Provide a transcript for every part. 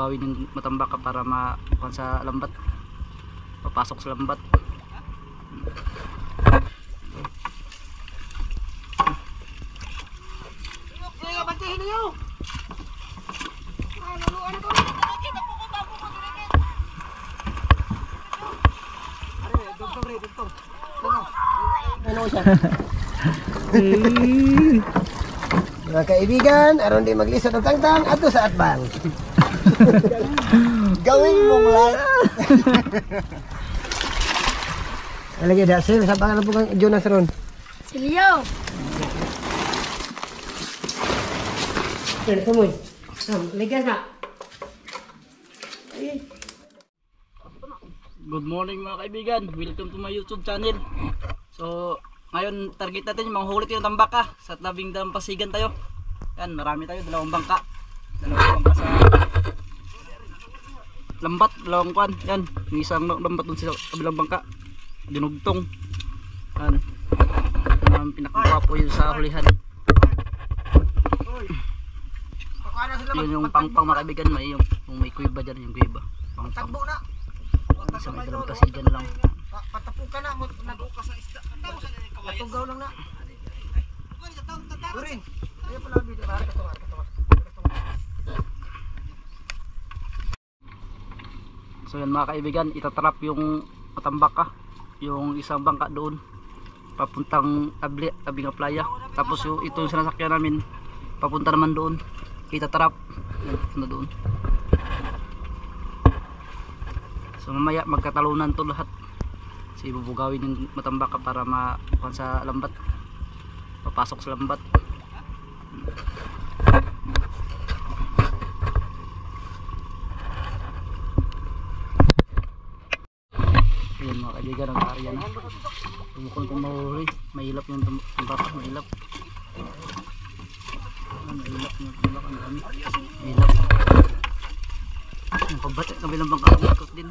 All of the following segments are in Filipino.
bubugawin yung matambaka para makuha sa lambat, papasok sa lambat. Mga kaibigan, aron di maglisod og tangtang ato sa atbang. Gawin mong lang. Lagi dah sil sa pangalan po kang Jonas ron. Silyo. Tumoy. Ligas na. Good morning mga kaibigan, welcome to my YouTube channel. So ngayon target natin yung mga huli yung tambaka sa tabing Dalampasigan tayo. Yan, marami tayo, dalawang bangka sa lambat, dalawang kwan. Yan, yung isang lambat dun sa kabilang bangka, dinugtong. Yan, pinakakuha po yun sa hulihan. Yun yung pangpang mga kaibigan, may yung may kuiba dyan, yung kuiba pangpang. Sa may Dalampasigan lang. Patapukan na mo naduka sa isda. Tugaw lang na. Uring. Ayo pala video na katuwar. So yan mga kaibigan, itatrap yung matambaka, yung isang bangka doon papuntang tabing playa. Tapos yung ito yung sinasakyan namin papunta naman doon. Itatrap na doon. So mamaya magkatalunan to lahat. So ibubugawin yung matambaka para makuha sa lambat, papasok sa lambat. Ayan mga kaibigan, ang area na tumukol kung mahuli. Mahilap yung tambaka, mahilap. Mahilap yung tambaka, ang dami. Mahilap yung pabati, kabilang bangka ikot din.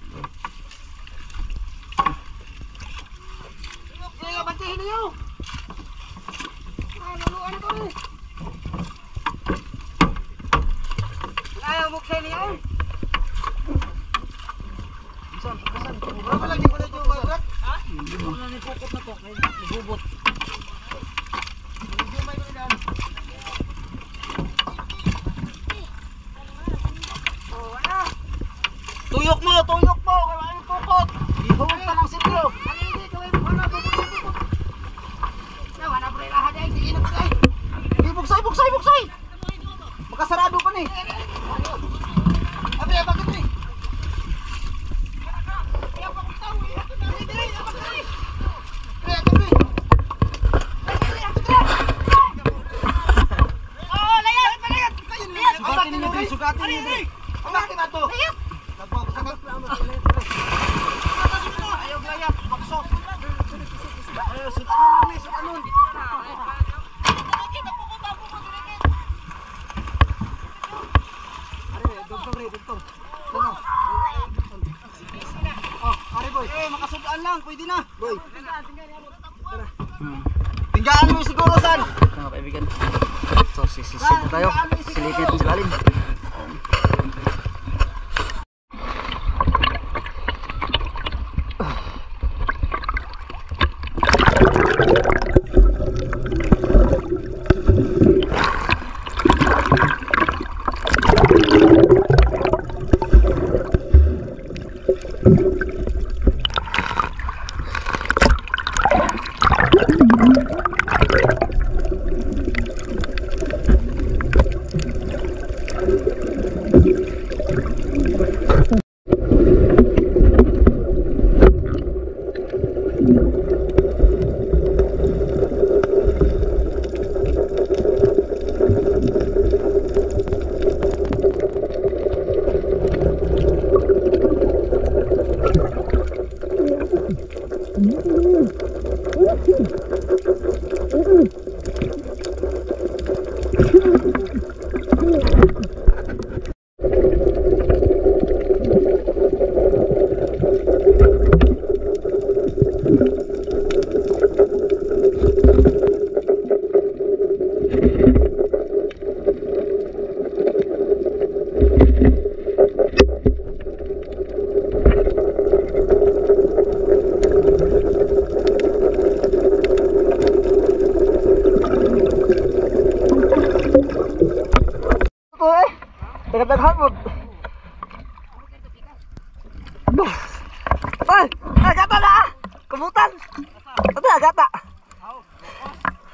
Ayaw mo sa niyo. Saan? Wala lagi mo na yung magrat. Ha? Hindi mo na nipukot na to, kaya nagubot. Tuyok mo, kaya yung pukot. Ihulog ka ng silyo. Buksay! Makasarado pa ni. Abi, bakit ni? Sugatin niyo. Bakit na to? Ayaw glayap, baksok. Ayaw, sutanun. Dugtong. Oh, pare boy. Makasudaan lang, pwede na. Boy. Tara. Tinggaan mo siguro san. Mga kaibigan. So sisisid na tayo. Silipin natin sa lalim.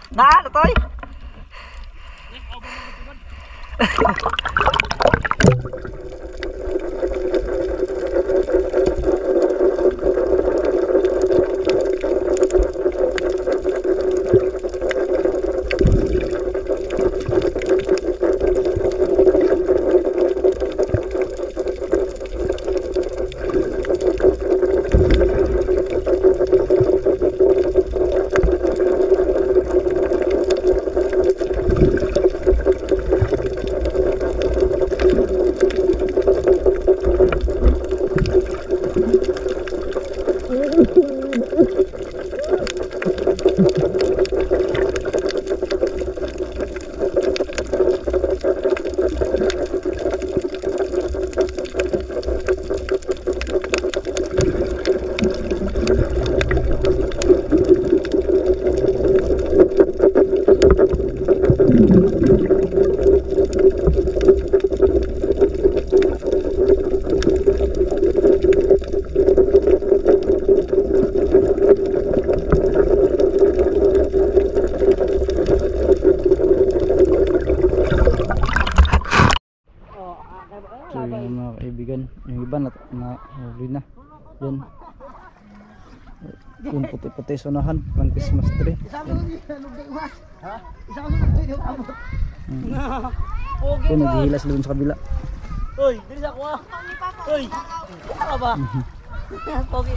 Na, toy. So yun mga kaibigan, yung iba na huli na. Yan. Yung puti-puti sunahan, pang Christmas tree. So naghihilas doon sa kabila. Uy, bilis ako ah. Uy, ano ba? Pogi.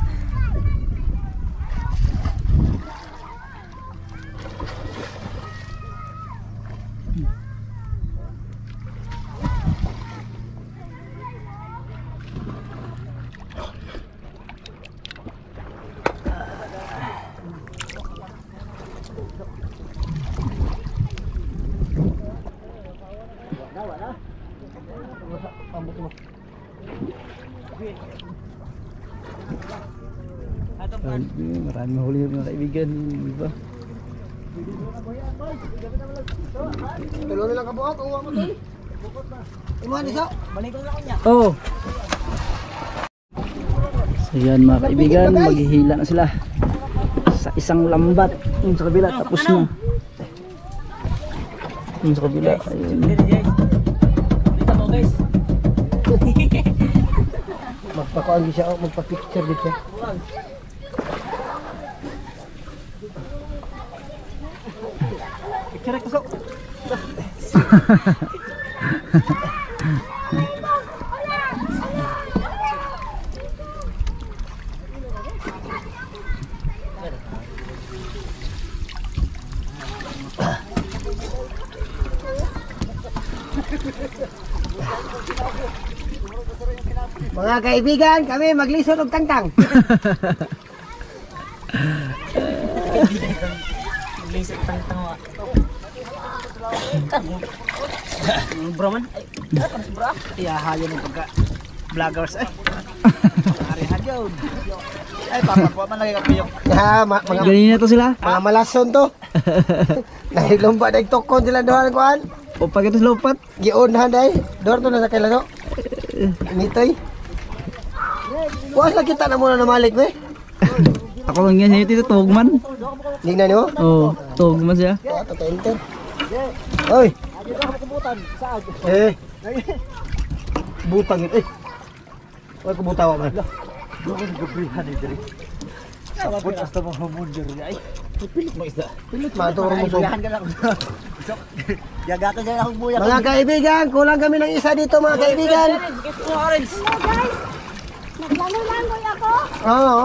Marami huli mga kaibigan, di ba? Tulo na lang kabuhat, uwa mo to. Iman isa, balik ko lang niya. Oh. So yan mga kaibigan, maghihila na sila sa isang lambat yung sa kabila, tapos na yung sa kabila. Ayun. Dito mo guys. Magpakuan di siya, magpa-picture di siya. Picture ko so. Mga kaibigan, kami maglisod og tangtang. Maglisod og tangtang wa. Bro man. Ay, bro. Iya hayo ng pagka vloggers ay. Ari hayo. Ay papa man lagi kapiyok. Ya, mga Ganyan na to sila. mga malason to. Nahilumba dag tokon sila dohan kuan. O pag ito lopat. Giunhan day. Dor to na sa kailano. Nitoy. Buwas lang kita na muna na malik we. Ako lang yan ito tugman. Tingnan niyo. Oh, tugman siya. Ito to enter. Oy. Eh. Butang ito eh. Oy kubutawa man. Doon gubrihan ni diri. Sabot hasta mo hamundir ay. Pilit mo isda. Pilit man to mo so. Yagatan dyan akong buyak. Mga kaibigan, kulang kami ng isa dito mga kaibigan. Hello guys! Naglangoy-langoy ako! Oo.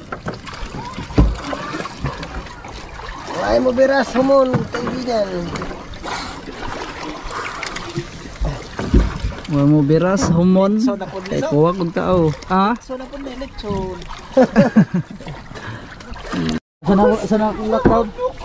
Ay mo biras humon kaibigan. Wala mo biras, humon. Kay kuwag kong tao. Ah? So na po na lechon. Sana akong lockdown.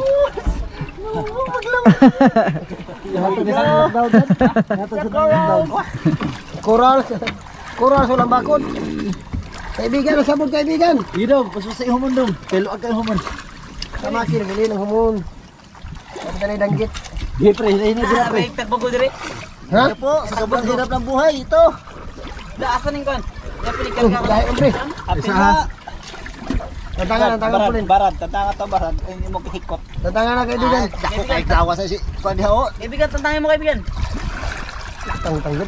Kural sulang bakod. Kaibigan, sabog kaibigan. Idong, pasusay humon dong. Peluag kay humon. Sama kini bili ng humon. At kanay danggit. Di pre, ayun na sila pre. Tagbago dire. Ha? Po, sa sobrang hirap ng buhay ito. Daasan ning kon. Ya pinikal ka. Dahil umbre. Apil na. Tantangan po rin. Barad, tantangan to barad. Hindi mo hikot. Tantangan na kaibigan. Dako kay tawa sa si kuan diha oh. Kaibigan, tantangan mo kaibigan. Tanggap.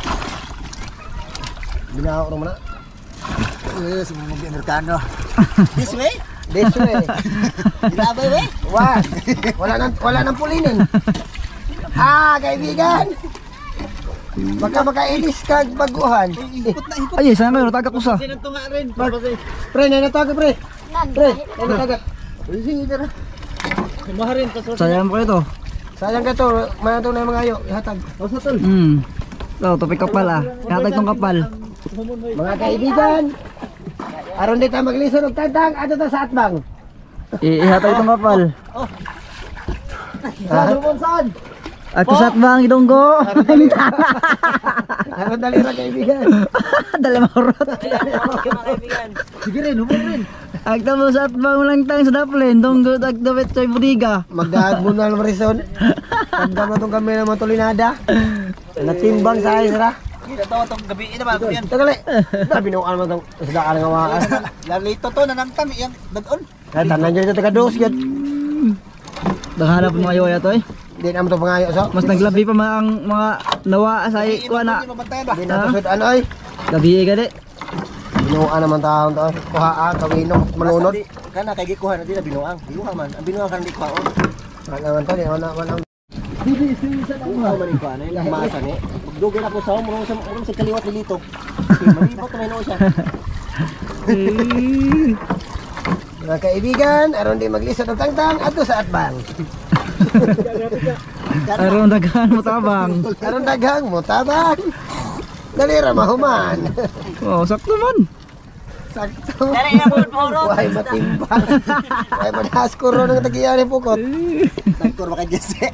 Binaho ko naman na. Yes, mo Amerikano. This way? This way. Grabe we. Wala nang pulinin. Kaibigan. Baka makainis kag baguhan. Ay, sana kayo tagak usa. Sino to nga rin? Pre, natagak pre. Pre, natagak. Maharin ka Sayang ko ito. Sayang ka to, manato na yung mga ayo, ihatag. So, tupik kapal ah. Katag tong kapal. Mga kaibigan, aron di tayo maglisod og tantang, ato ta sa atbang. Ihatag tong kapal. Saan? Ato sa atbang idonggo. Aron dali ra kaibigan. Dala mahurot. Sige rin, humon rin. Agta mo sa atbang lang tang sa daplin. Donggo agdawit sa budiga. Magdagbo na ng reason. Tandam na tong kami ng mga tulinada. Natimbang sa ayos ra. Kita to tong gabi ina ba yan. Tagali. Binuan mo tong isda nga wakas. Lalito to nanangtam yang dadon. Kaya tanan dyan ito taga-dos yun. Daghanap mo ayo ya to eh. Di naman ito pangayo so. Mas naglabi pa ang mga nawa sa ikuha na. Di na ito ano ay. Labi ka di. Binuan naman taon to. Kuhaan, tawino, manunod. Kana kay gikuha na di na binuang. Binuang man. Ang binuang kan di kuha. Wala naman to, di naman. Binuang man ikuha na yung masa ni. Dugay na po sa umro sa kaliwat ni Lito. Malibot na no siya. Mga kaibigan, aron di maglisod ng tangtang ato sa atbang. Aron daghan mo tabang. Aron daghang mo tabang. Dali ra mahuman. Oh, sakto man. Sakto. Dali na po puro. Why matimbang. Why manaskuro ng tagiyan ni pukot. Tagkor ba kay Jesse?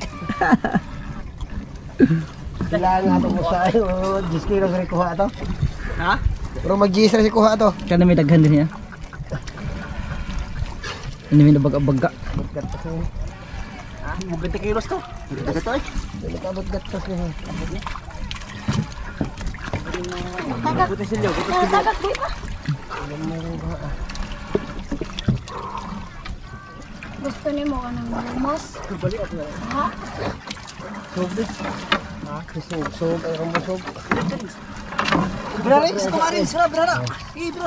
Kailangan nga itong musayo. 10 kilos rin kuha ito. Ha? Pero mag-10 rin si kuha ito. Kana may daghan din niya. Ini may nabaga-baga. Budgat pa siya. Mo 20 kilos to. Daga to eh. Dili ka budgat pa siya. Buti silyo, buti silyo. Tagak di ba? Gusto ni mo anong lumos? Ha? Kisog, ay rumusog. Brara, is kumarin, sira brara. Bro.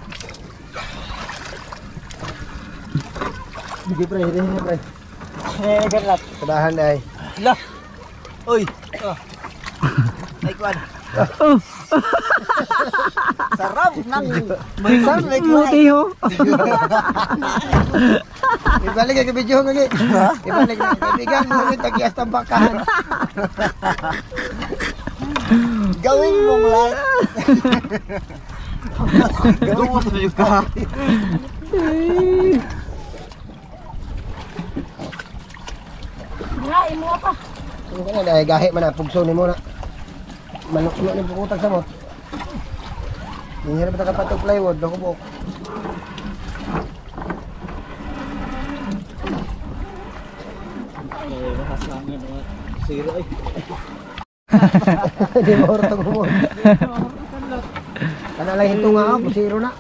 Sige pre, hindi pre. Ganlat. Padahan ay. Lah. Oy. Ay kuan. Sarap nang maysan like Muti ho. Ibalik ka video ko lagi. Ibalik na kaibigan mo rin tagias tambakahan. gawin mong light. Gawin mo juga. Dirain mo pa. Ano ka na dahil gahi man na pugso ni mo na. Manok-manok ni pukutag sa mo. Hindi na ba kapatog plywood, nakubok. Siro ay. Di mo oras itong humon. Kana lang ito nga, pusiro na.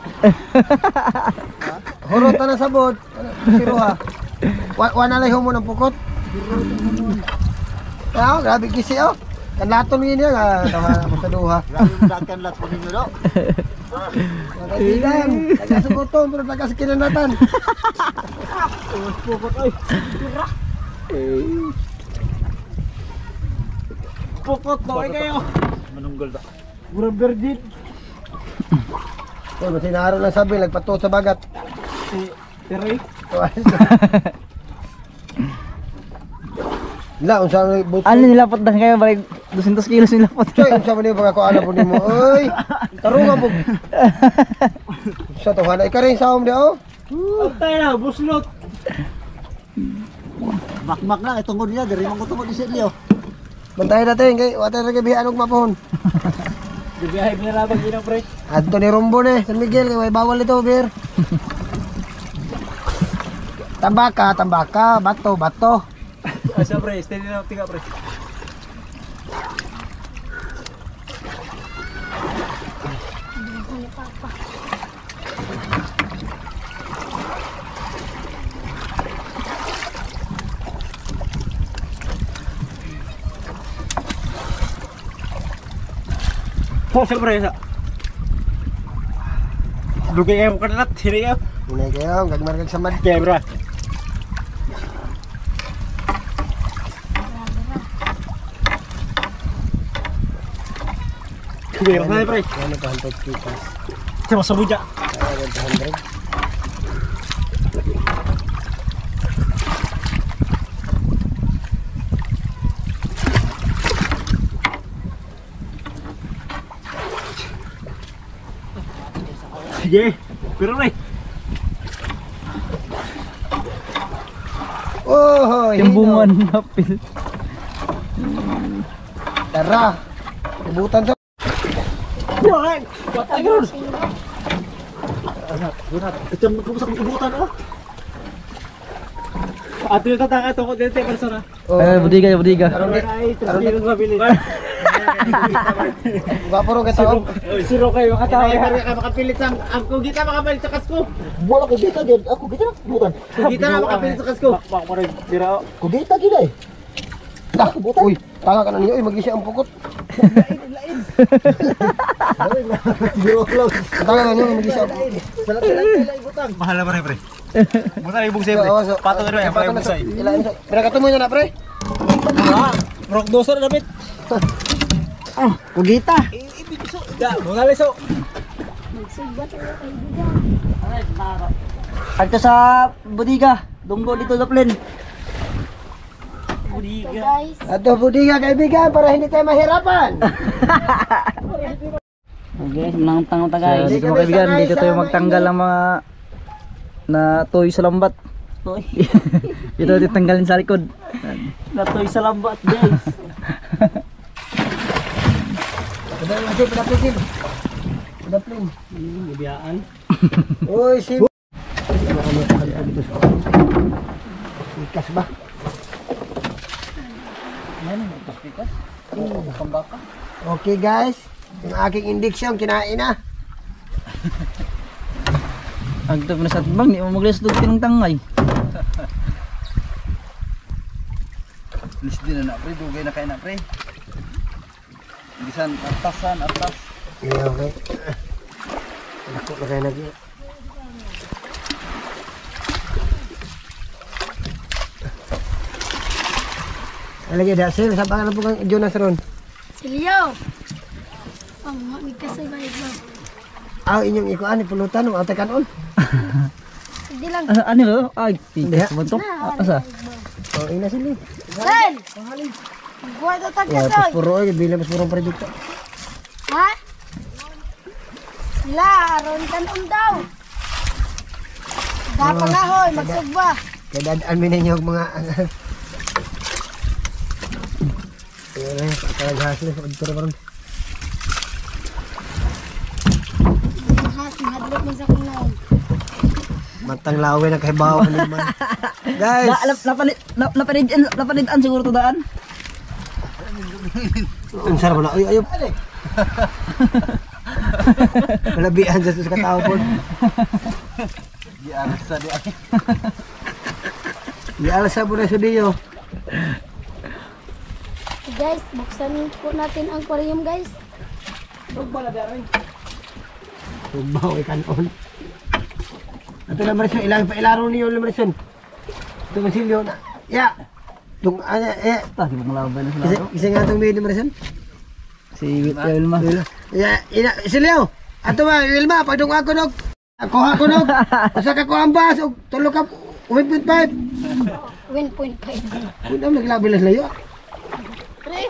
Hurot na sabot, pusiro ha. Wana lang humon ang pukot. Grabe kisi oh. Kanlaton yun yan ha. Tama sa duha. Grabe mo dakan lat po ninyo do. Kaibigan, taga-suguton, pero taga-sakinanatan. Pukot ay. Pukot na ay kayo. Manunggol da. Murang virgin. Oh, masinaro lang sabi, nagpato sa bagat. Teray. La, unsa na buto. Ano nilapot na kayo balik 200 kilos nilapot. Choy, unsa man yung pagkakuan po nimo. Oy, tarungan po. Sa to hanay ka rin sa di oh. Tay na buslot. Makmak na itong niya diri man ko tungod di silyo. Bantay natin kay water kay bihan og mapon. Dibiyahe binarabag ina pre. Adto ni Rombo ni San Miguel kay way bawal ito beer. Tambaka, bato, bato. Asa pre, steady na tiga pre. Oh, siyempre sa. Dugay kayo mo kanat, hiri kayo. Hinay kayo, gagmaragag sa mad. Kaya bro. Kaya na pre. Ano pa 100 kitas? Sama sa buja. Kaya 100. Sige. Pero pre. Oh, Yung bungan na pil. Tara. Ibutan sa. Wala. Patay gano'n. Gunat. Ito mo sa kubutan oh. Ato yung tatanga ito ko dito persona. Budiga, budiga. Ay, tranquilo sa bilis. Gapuro ka tao. Siro kayo katawa. Ay, ka makapilit sa ang kugita makapilit sa kasko. Wala ko dito gid. Ako dito na butan. Kugita na makapilit sa kasko. Mak mo rin tira. Ko dito gid ay. Dah, butan. Uy, tanga ka na niyo, magisi ang pukot. Biro close. Tanga na niyo, magisi ang pukot. Salat butang. Mahal na pre. Butan ibong say pre. Pato na yung ibong say. Ilan sa. Pero katumoy na pre. Rock doser damit. Kugita. Da, mga leso. Magsigba tayo kaibigan. Agto sa budiga. Dunggo dito sa plane. So guys, Ato budiga kaibigan para hindi tayo mahirapan. Okay, nang tangota guys. Sige, Dito mga kaibigan, sakay dito sa tayo magtanggal ng mga na toy sa lambat. Toy. Dito titanggalin sa likod. Na toy sa lambat guys. Padaplin. Padaplin. Bibiyaan. Uy, si ikas ba? Okay guys, yung aking indiksyon kinain na. Agto na sa tibang, di mo maglas dug tinong tangay. Lis din na pre, dugay na kay na pre. Bisan atas. Yeah, okay. Ako na kayo lagi. Lagi dah sel sa pangalan po kang Jonas ron. Silyo! Ang magkasay ba ito? Aw inyong ikuan pulutan ng ate kanon. Hindi lang. Ano lo? Ay, Diha. tikas mo to. Asa? Oh, ina sili. Sel! Buhay ito Ya, tagkasoy! puro ay bila mas purong proyekto. Ha? Sila, aron kanon daw. Dapangahoy, magsugba. Kaya dadaan mi ninyo og mga Ayan, pagkakas na sa pagkura pa ron. Has, mahadlok mo sa kunaw. Matang lawe na kay bawo naman. Guys, Napanidan siguro to daan. ang sarap na. Ay, ayop. Malabihan sa katao po. Di arsa di ay. Di alas sa po na sudiyo. Guys, buksan po natin ang aquarium guys. Tubaw ay kanon. Ito na Marison, ilang pa ilaro niyo na Marison. Ito masilyo na. Ya. Tung Ta di mo laban na sila. Isa nga itong medio Marison. Si Wilma. Ya, ina silyo. Ato ba Wilma, pagdong ako nog. Kuha ko nog. Usa ka ko ambas og tulo ka 1.5. 1.5. Kun am naglabi las layo. Pre,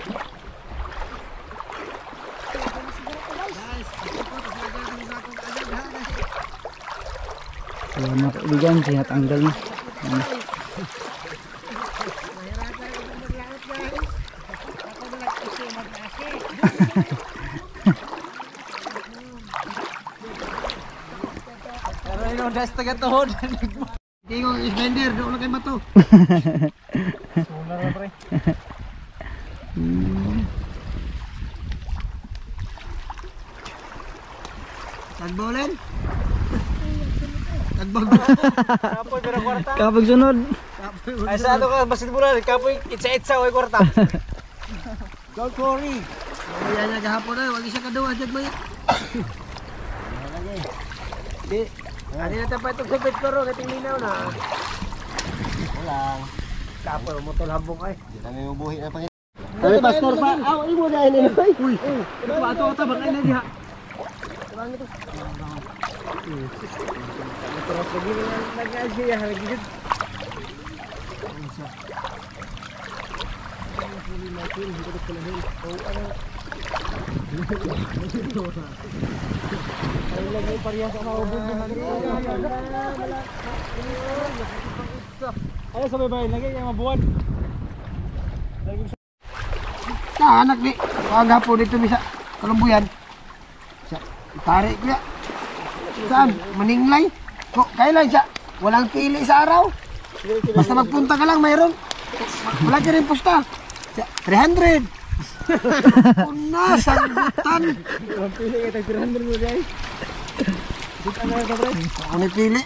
So, mga kaibigan, siya tanggal na. Pero yun, das taga tuhod. Tingog isbender do na kay mato. Solar na pre. Tagbolen. Tagbog. Kapoy pero kwarta. Kapag sunod. Ay sa ato ka basketball kapoy itsa-itsa oy kwarta. Don't worry. Kaya niya gahapon na, wag siya kaduwa dyan ba yan? Di, ano na tapat itong subit ko ro, kating linaw na. Walang. Kapal mo tol hambong ay. Di kami mabuhi na pangit. Ay, pastor pa. Aw, imo na ini. Uy. Ito ba ato ta bakay na diha. Bang ito. Terus lagi nag-aji ya lagi gid. Ay lagi parehas sama ubod. Ayo sabay bay lagi yang mabuan. Nah, anak ni, kagapon dito bisa kalumbuyan. Sa tarik niya. Saan? Maninglay. Kok kailan siya? Walang pili sa araw. Basta magpunta ka lang mayroon. Wala ka rin pusta. 300. Una, sanggutan. Walang pili ka tag 300 mo guys. Dito na ka pre. Ano pili?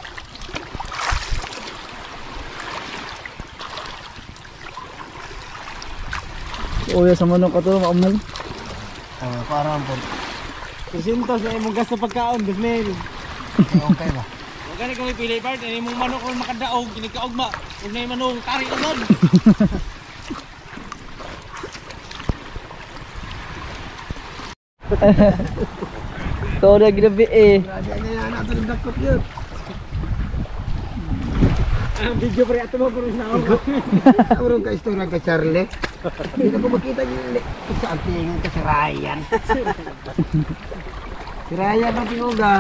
Uya sa manok ato maumal. Parang po. Presintos na imong gasto pagkaon, Bismil. Okay ba? Huwag ka na kami pili, Bart. Ano imong manok kung makadaog, kinikaogma. Huwag na yung manok, tari na nun. Ito na ginabi eh. Raja niya na ito ng dakot yun. Ang video pre, ato mo puro sa ako. Urong ka istorya ka Charlie. Hindi na ko makita yung sa ating ka si Ryan. Si Ryan ang tinguga.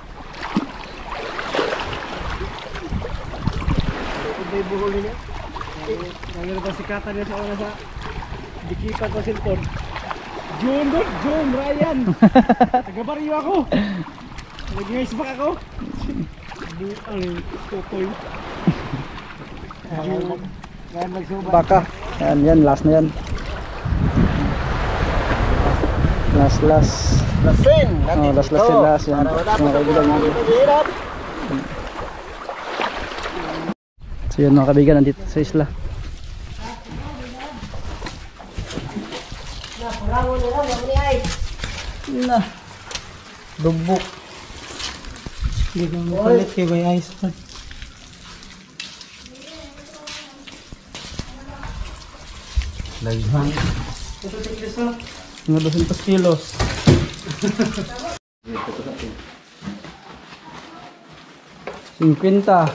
Ito yung buhol niya. Nangyari pa sikatan niya sa una sa dikitan pa silpon. John, Ryan. Taga-baryo ako. Nag-ice back ako. Ang tukoy. Kaya magsubat. Baka. Yan, last na yan. Last. Lasin. Oh, last yan. Mga kaibigan natin. So yun mga kaibigan, nandito sa isla. Na. Dugbok. Hindi ka mapalit kay Bay Ice. Laghan. Mga 200 kilos. Cinquenta.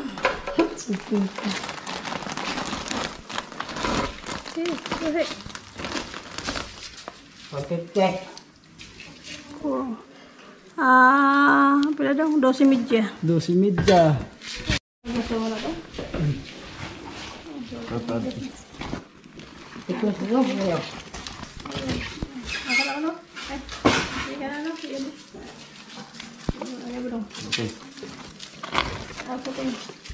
Pila daw? 12 media. 12 media. Gusto mo na to? Ito sino? Akala ko no? Ay, hindi ka na no? Sige mo. Ay, bro. Okay. Ako to.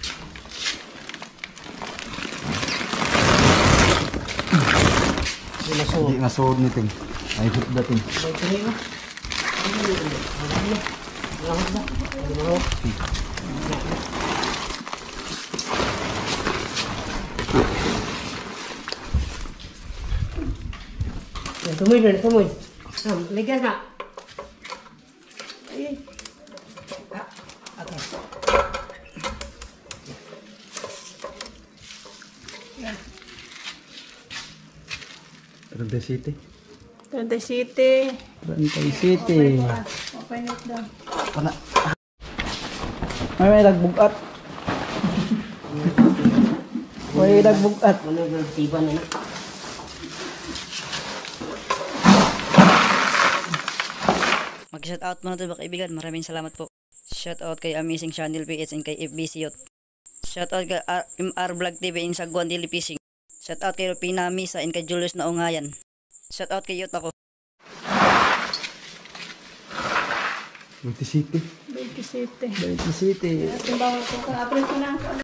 Hindi nga suod ni Ting. Ay hit dating. Tumoy. Ligas na. Ay, Rante City. 20 City. Rante City. Open it daw. May nagbugat. May nagbugat. Tiban na na. Mag-shout out muna to mga kaibigan. Maraming salamat po. Shout out kay Amazing Channel PH and kay FBC Youth. Shout out kay MR Vlog TV in Saguan Daily Fishing. Shout out kay Rupina Misa and kay Julius Naungayan. Shout out kay Youth ako. 20 City. 20 City. 20 City. Timbangan ko ka. Apres ko na.